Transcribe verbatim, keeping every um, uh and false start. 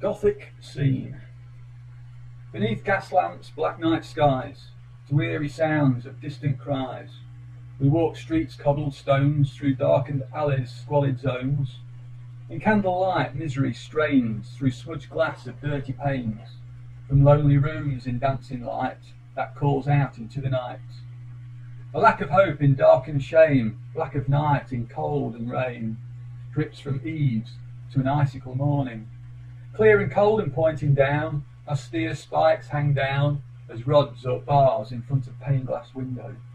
Gothic Scene. Beneath gas lamps, black night skies, to eerie sounds of distant cries, we walk streets cobbled stones, through darkened alleys, squalid zones. In candlelight misery strains through smudged glass of dirty panes, from lonely rooms in dancing light that calls out into the night. A lack of hope in darkened shame, black of night in cold and rain, drips from eaves to an icicle morning. Clear and cold and pointing down, austere spikes hang down as rods or bars in front of pane glass window.